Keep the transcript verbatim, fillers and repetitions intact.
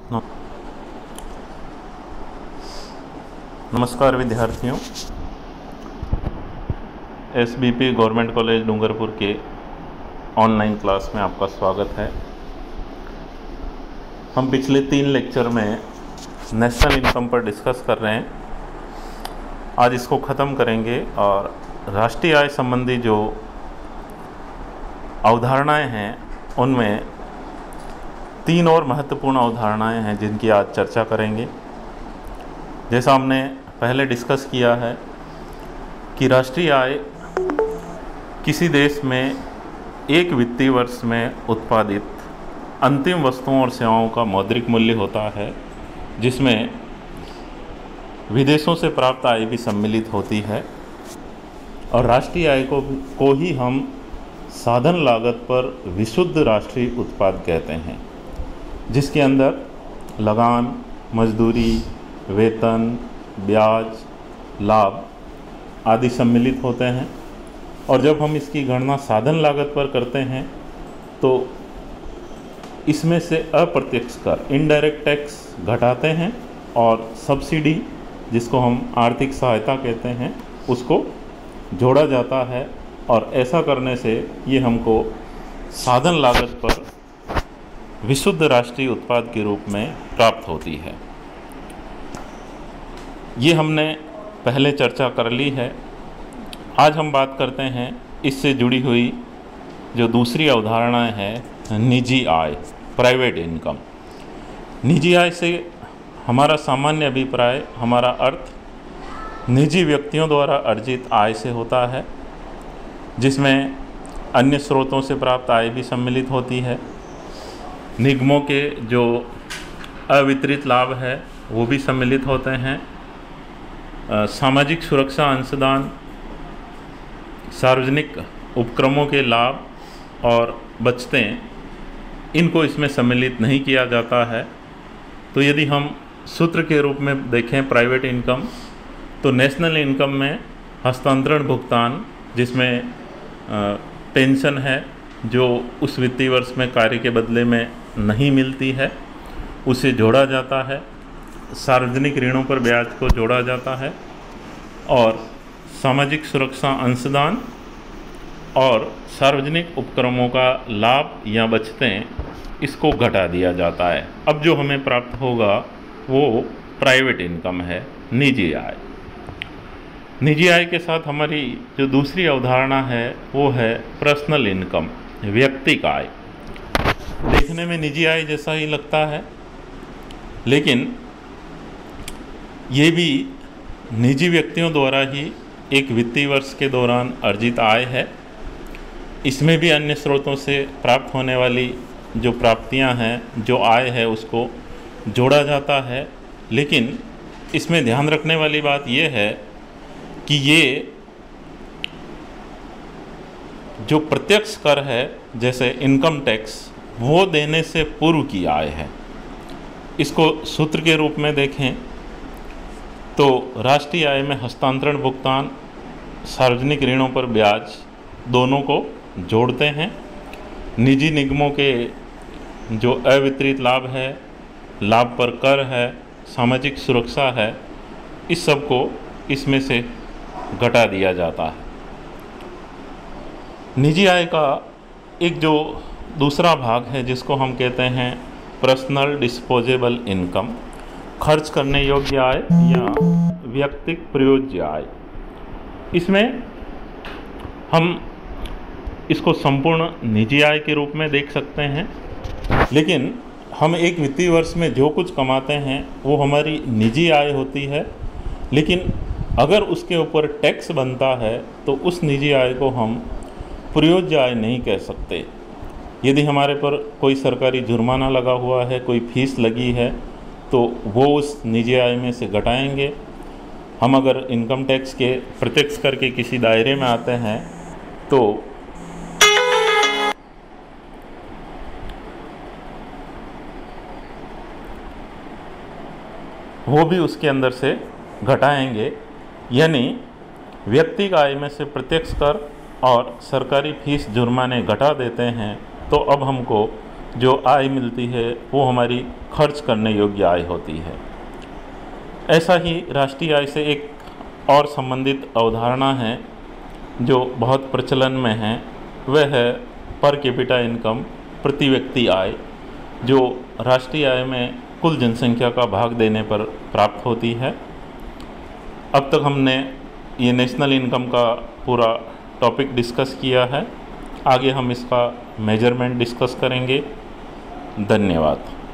नमस्कार विद्यार्थियों, S B P government college Dungarpur के ऑनलाइन क्लास में आपका स्वागत है। हम पिछले तीन लेक्चर में नेशनल इनकम पर डिस्कस कर रहे हैं। आज इसको ख़त्म करेंगे और राष्ट्रीय आय संबंधी जो अवधारणाएं हैं उनमें तीन और महत्वपूर्ण अवधारणाएं हैं जिनकी आज चर्चा करेंगे। जैसा हमने पहले डिस्कस किया है कि राष्ट्रीय आय किसी देश में एक वित्तीय वर्ष में उत्पादित अंतिम वस्तुओं और सेवाओं का मौद्रिक मूल्य होता है, जिसमें विदेशों से प्राप्त आय भी सम्मिलित होती है। और राष्ट्रीय आय को को ही हम साधन लागत पर विशुद्ध राष्ट्रीय उत्पाद कहते हैं, जिसके अंदर लगान, मजदूरी, वेतन, ब्याज, लाभ आदि सम्मिलित होते हैं। और जब हम इसकी गणना साधन लागत पर करते हैं तो इसमें से अप्रत्यक्ष कर इनडायरेक्ट टैक्स घटाते हैं और सब्सिडी, जिसको हम आर्थिक सहायता कहते हैं, उसको जोड़ा जाता है। और ऐसा करने से ये हमको साधन लागत पर विशुद्ध राष्ट्रीय उत्पाद के रूप में प्राप्त होती है। ये हमने पहले चर्चा कर ली है। आज हम बात करते हैं इससे जुड़ी हुई जो दूसरी अवधारणा है, निजी आय, प्राइवेट इनकम। निजी आय से हमारा सामान्य अभिप्राय, हमारा अर्थ निजी व्यक्तियों द्वारा अर्जित आय से होता है, जिसमें अन्य स्रोतों से प्राप्त आय भी सम्मिलित होती है। निगमों के जो अवितरित लाभ है वो भी सम्मिलित होते हैं। सामाजिक सुरक्षा अंशदान, सार्वजनिक उपक्रमों के लाभ और बचतें, इनको इसमें सम्मिलित नहीं किया जाता है। तो यदि हम सूत्र के रूप में देखें प्राइवेट इनकम, तो नेशनल इनकम में हस्तांतरण भुगतान, जिसमें पेंशन है जो उस वित्तीय वर्ष में कार्य के बदले में नहीं मिलती है, उसे जोड़ा जाता है। सार्वजनिक ऋणों पर ब्याज को जोड़ा जाता है और सामाजिक सुरक्षा अंशदान और सार्वजनिक उपक्रमों का लाभ या बचतें, इसको घटा दिया जाता है। अब जो हमें प्राप्त होगा वो प्राइवेट इनकम है, निजी आय। निजी आय के साथ हमारी जो दूसरी अवधारणा है वो है पर्सनल इनकम, व्यक्तिगत आय। देखने में निजी आय जैसा ही लगता है, लेकिन ये भी निजी व्यक्तियों द्वारा ही एक वित्तीय वर्ष के दौरान अर्जित आय है। इसमें भी अन्य स्रोतों से प्राप्त होने वाली जो प्राप्तियां हैं, जो आय है, उसको जोड़ा जाता है। लेकिन इसमें ध्यान रखने वाली बात यह है कि ये जो प्रत्यक्ष कर है, जैसे इनकम टैक्स, वो देने से पूर्व की आय है। इसको सूत्र के रूप में देखें तो राष्ट्रीय आय में हस्तांतरण भुगतान, सार्वजनिक ऋणों पर ब्याज, दोनों को जोड़ते हैं। निजी निगमों के जो अवितरित लाभ है, लाभ पर कर है, सामाजिक सुरक्षा है, इस सब को इसमें से घटा दिया जाता है। निजी आय का एक जो दूसरा भाग है, जिसको हम कहते हैं पर्सनल डिस्पोजेबल इनकम, खर्च करने योग्य आय या व्यक्तिगत प्रयोज्य आय। इसमें हम इसको संपूर्ण निजी आय के रूप में देख सकते हैं। लेकिन हम एक वित्तीय वर्ष में जो कुछ कमाते हैं वो हमारी निजी आय होती है, लेकिन अगर उसके ऊपर टैक्स बनता है तो उस निजी आय को हम प्रयोज्य आय नहीं कह सकते। यदि हमारे पर कोई सरकारी जुर्माना लगा हुआ है, कोई फीस लगी है, तो वो उस निजी आय में से घटाएंगे। हम अगर इनकम टैक्स के प्रत्यक्ष कर के किसी दायरे में आते हैं तो वो भी उसके अंदर से घटाएंगे। यानी व्यक्तिगत आय में से प्रत्यक्ष कर और सरकारी फीस जुर्माने घटा देते हैं, तो अब हमको जो आय मिलती है वो हमारी खर्च करने योग्य आय होती है। ऐसा ही राष्ट्रीय आय से एक और संबंधित अवधारणा है जो बहुत प्रचलन में है, वह है पर कैपिटा इनकम, प्रति व्यक्ति आय, जो राष्ट्रीय आय में कुल जनसंख्या का भाग देने पर प्राप्त होती है। अब तक हमने ये नेशनल इनकम का पूरा टॉपिक डिस्कस किया है, आगे हम इसका मेजरमेंट डिस्कस करेंगे। धन्यवाद।